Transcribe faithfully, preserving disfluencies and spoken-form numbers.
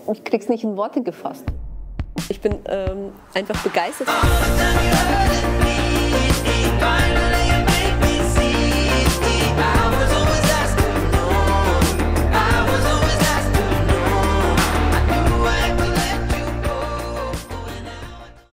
Ich krieg's nicht in Worte gefasst. Ich bin ähm, einfach begeistert.